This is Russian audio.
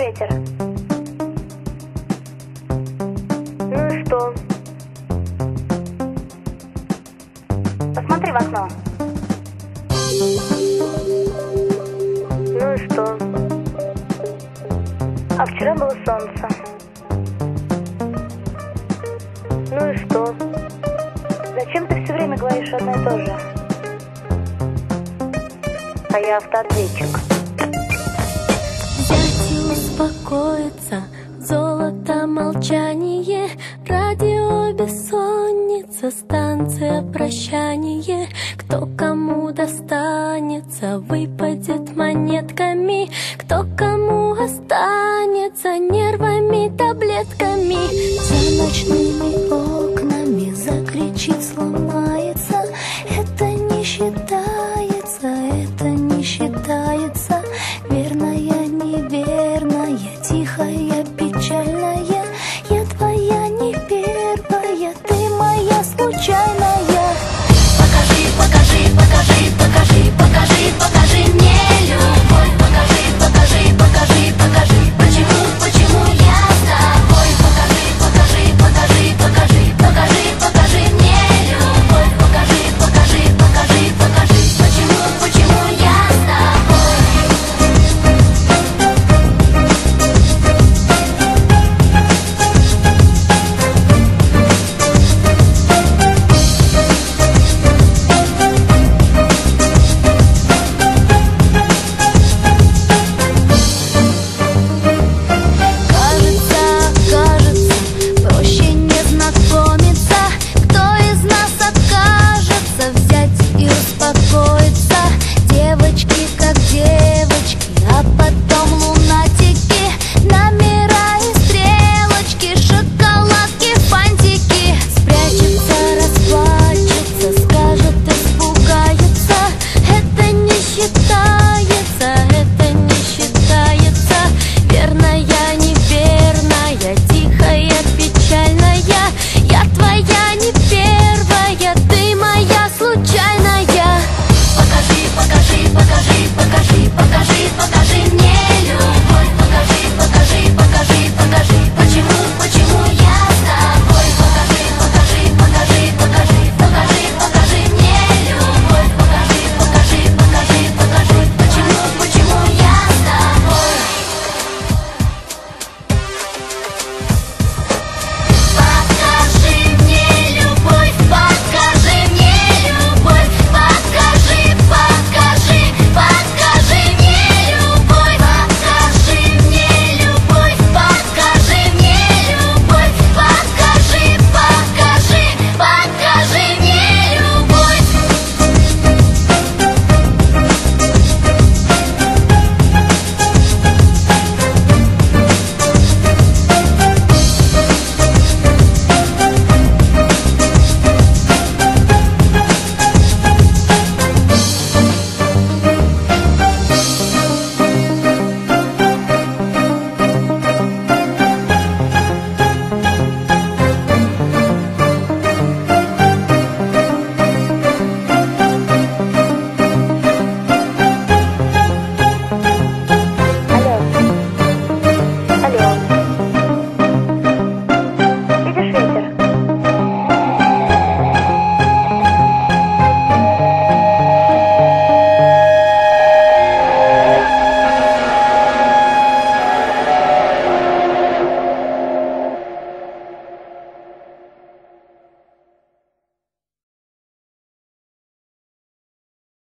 ветер. Ну и что? Посмотри в окно. Ну и что? А вчера было солнце. Ну и что? Зачем ты все время говоришь одно и то же? А я автоответчик. Взять и успокоиться, золото молчание, радио бессонница, станция прощание. Кто кому достанется, выпадет монетками, кто кому останется, нервами, таблетками. За ночным